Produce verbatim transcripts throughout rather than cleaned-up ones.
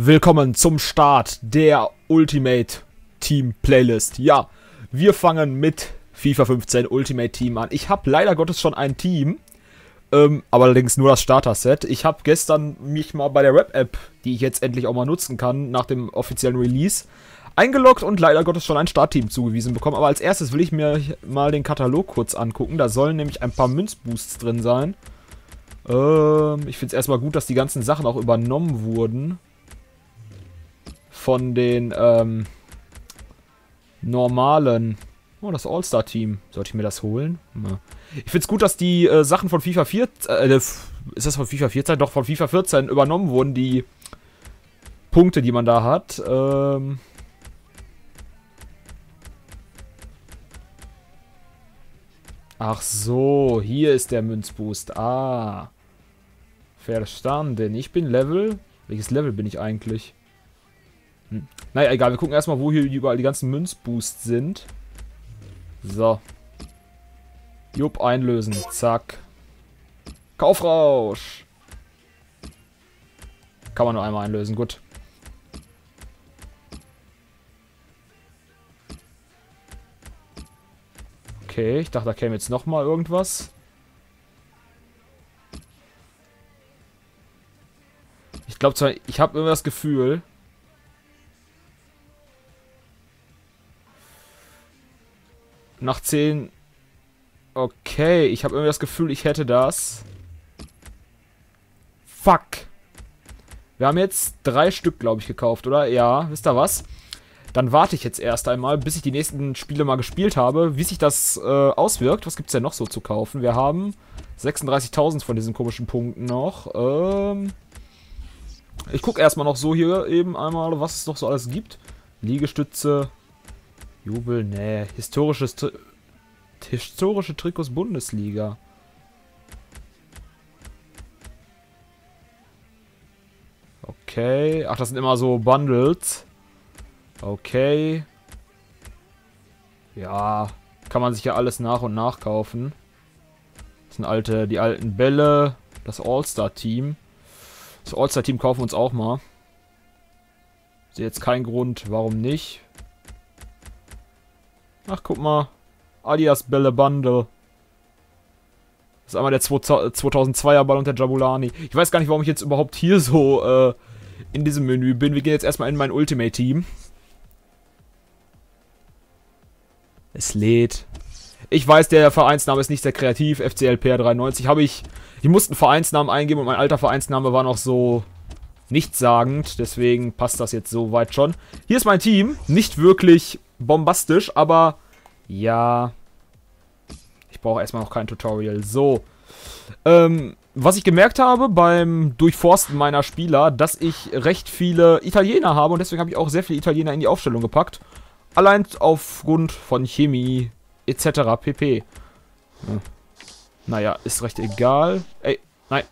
Willkommen zum Start der Ultimate Team Playlist. Ja, wir fangen mit FIFA fünfzehn Ultimate Team an. Ich habe leider Gottes schon ein Team, ähm, aber allerdings nur das Starter-Set. Ich habe gestern mich mal bei der Rap-App, die ich jetzt endlich auch mal nutzen kann, nach dem offiziellen Release, eingeloggt und leider Gottes schon ein Startteam zugewiesen bekommen. Aber als erstes will ich mir mal den Katalog kurz angucken. Da sollen nämlich ein paar Münzboosts drin sein. Ähm, ich finde es erstmal gut, dass die ganzen Sachen auch übernommen wurden von den ähm, normalen. Oh, das All-Star-Team. Sollte ich mir das holen? Ja. Ich finde es gut, dass die äh, Sachen von FIFA vierzehn, äh, ist das von FIFA vierzehn? Doch, von FIFA vierzehn übernommen wurden, die Punkte, die man da hat. Ähm Ach so, hier ist der Münzboost. Ah. Verstanden. Ich bin Level. Welches Level bin ich eigentlich? Hm. Naja, egal. Wir gucken erstmal, wo hier überall die ganzen Münzboosts sind. So. Jupp, einlösen. Zack. Kaufrausch. Kann man nur einmal einlösen. Gut. Okay, ich dachte, da käme jetzt nochmal irgendwas. Ich glaube zwar, ich habe immer das Gefühl... Nach zehn... Okay, ich habe irgendwie das Gefühl, ich hätte das. Fuck. Wir haben jetzt drei Stück, glaube ich, gekauft, oder? Ja, wisst ihr was? Dann warte ich jetzt erst einmal, bis ich die nächsten Spiele mal gespielt habe, wie sich das äh, auswirkt. Was gibt es denn noch so zu kaufen? Wir haben sechsunddreißigtausend von diesen komischen Punkten noch. Ähm ich gucke erstmal noch so hier eben einmal, was es noch so alles gibt. Liegestütze... Jubel, nee. Historisches Tri Historische Trikots Bundesliga. Okay. Ach, das sind immer so Bundles. Okay. Ja. Kann man sich ja alles nach und nach kaufen. Das sind alte, die alten Bälle. Das All-Star-Team. Das All-Star-Team kaufen wir uns auch mal. Ich sehe jetzt keinen Grund, warum nicht. Ach, guck mal. Adidas Bälle Bundle. Das ist einmal der zweitausendzweier Ball und der Jabulani. Ich weiß gar nicht, warum ich jetzt überhaupt hier so äh, in diesem Menü bin. Wir gehen jetzt erstmal in mein Ultimate Team. Es lädt. Ich weiß, der Vereinsname ist nicht sehr kreativ. F C L P R dreiundneunzig. Habe ich... Ich musste einen Vereinsnamen eingeben und mein alter Vereinsname war noch so... nichtssagend. Deswegen passt das jetzt soweit schon. Hier ist mein Team. Nicht wirklich... bombastisch, aber ja, ich brauche erstmal noch kein Tutorial. So, ähm, was ich gemerkt habe beim Durchforsten meiner Spieler, dass ich recht viele Italiener habe und deswegen habe ich auch sehr viele Italiener in die Aufstellung gepackt. Allein aufgrund von Chemie et cetera pp. Hm. Naja, ist recht egal. Ey, nein.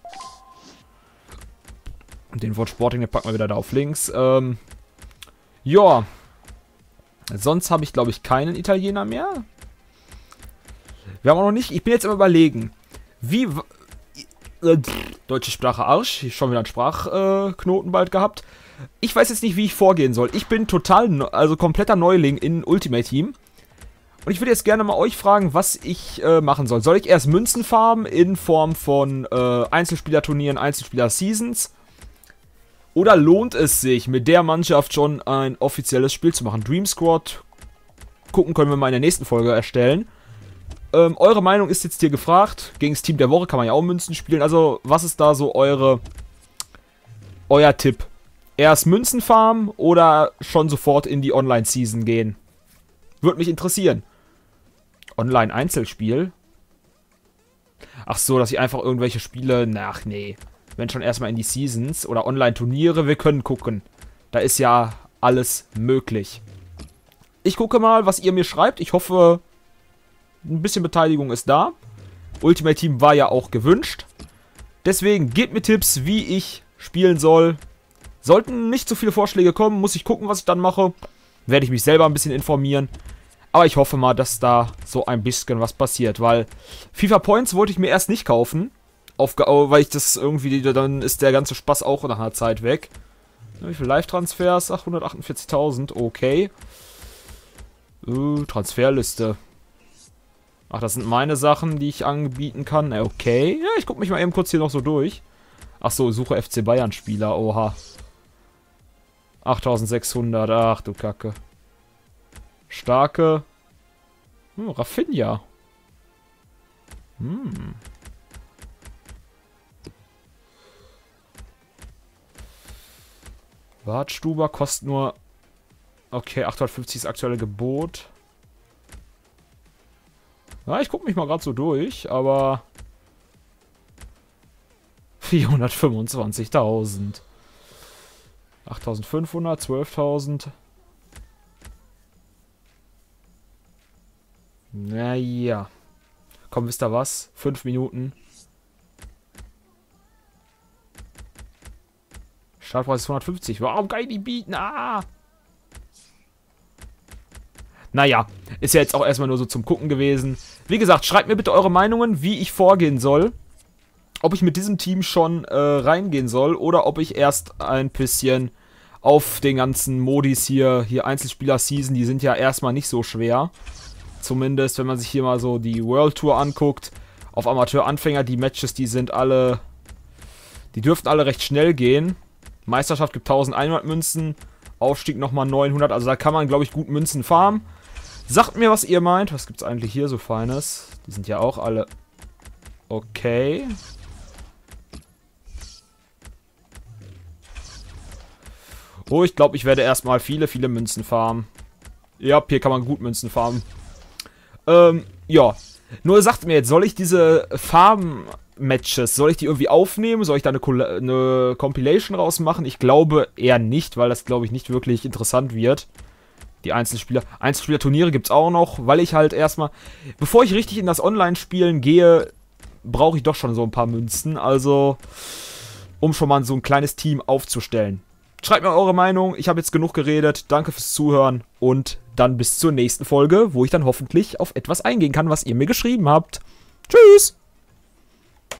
Den Wort Sporting, den packen wir wieder da auf links. Ähm, ja. Sonst habe ich, glaube ich, keinen Italiener mehr. Wir haben auch noch nicht... Ich bin jetzt am Überlegen. Wie... Äh, deutsche Sprache Arsch. Schon wieder einen Sprachknoten äh, bald gehabt. Ich weiß jetzt nicht, wie ich vorgehen soll. Ich bin total... Also kompletter Neuling in Ultimate Team. Und ich würde jetzt gerne mal euch fragen, was ich äh, machen soll. Soll ich erst Münzen farmen in Form von äh, Einzelspielerturnieren, Einzelspieler-Seasons? Oder lohnt es sich, mit der Mannschaft schon ein offizielles Spiel zu machen? Dream Squad, gucken können wir mal in der nächsten Folge erstellen. Ähm, eure Meinung ist jetzt hier gefragt. Gegen das Team der Woche kann man ja auch Münzen spielen. Also, was ist da so eure, euer Tipp? Erst Münzen farmen oder schon sofort in die Online-Season gehen? Würde mich interessieren. Online-Einzelspiel? Ach so, dass ich einfach irgendwelche Spiele... Ach, nee. Wenn schon erstmal in die Seasons oder Online-Turniere, wir können gucken. Da ist ja alles möglich. Ich gucke mal, was ihr mir schreibt. Ich hoffe, ein bisschen Beteiligung ist da. Ultimate Team war ja auch gewünscht. Deswegen gebt mir Tipps, wie ich spielen soll. Sollten nicht so viele Vorschläge kommen, muss ich gucken, was ich dann mache. Werde ich mich selber ein bisschen informieren. Aber ich hoffe mal, dass da so ein bisschen was passiert, weil FIFA Points wollte ich mir erst nicht kaufen. Aufge weil ich das irgendwie, dann ist der ganze Spaß auch nach einer Zeit weg. Wie viele Live-Transfers? Ach, hundertachtundvierzigtausend. Okay. Uh, Transferliste. Ach, das sind meine Sachen, die ich anbieten kann. Okay. Ja, ich gucke mich mal eben kurz hier noch so durch. Ach so, suche F C Bayern-Spieler. Oha. achttausendsechshundert. Ach, du Kacke. Starke. Hm, Rafinha. Hm. Wartstuber kostet nur... Okay, achthundertfünfzig ist das aktuelle Gebot. Ja, ich gucke mich mal gerade so durch, aber... vierhundertfünfundzwanzigtausend. achttausendfünfhundert, zwölftausend. Naja. Komm, wisst ihr was? Fünf Minuten. Startpreis ist hundertfünfzig. Warum kann ich die bieten? Ah! Naja, ist ja jetzt auch erstmal nur so zum Gucken gewesen. Wie gesagt, schreibt mir bitte eure Meinungen, wie ich vorgehen soll. Ob ich mit diesem Team schon äh, reingehen soll oder ob ich erst ein bisschen auf den ganzen Modis hier, hier Einzelspieler-Season, die sind ja erstmal nicht so schwer. Zumindest, wenn man sich hier mal so die World Tour anguckt. Auf Amateur-Anfänger, die Matches, die sind alle, die dürften alle recht schnell gehen. Meisterschaft gibt eintausendeinhundert Münzen, Aufstieg nochmal neunhundert, also da kann man, glaube ich, gut Münzen farmen. Sagt mir, was ihr meint. Was gibt's eigentlich hier so Feines? Die sind ja auch alle okay. Oh, ich glaube, ich werde erstmal viele, viele Münzen farmen. Ja, hier kann man gut Münzen farmen. Ähm, ja. Nur sagt mir jetzt, soll ich diese Farm-Matches, soll ich die irgendwie aufnehmen? Soll ich da eine, eine Compilation rausmachen? Ich glaube eher nicht, weil das, glaube ich, nicht wirklich interessant wird. Die Einzelspieler. Einzelspieler-Turniere gibt es auch noch, weil ich halt erstmal, bevor ich richtig in das Online-Spielen gehe, brauche ich doch schon so ein paar Münzen. Also, um schon mal so ein kleines Team aufzustellen. Schreibt mir eure Meinung. Ich habe jetzt genug geredet. Danke fürs Zuhören. Und dann bis zur nächsten Folge, wo ich dann hoffentlich auf etwas eingehen kann, was ihr mir geschrieben habt. Tschüss!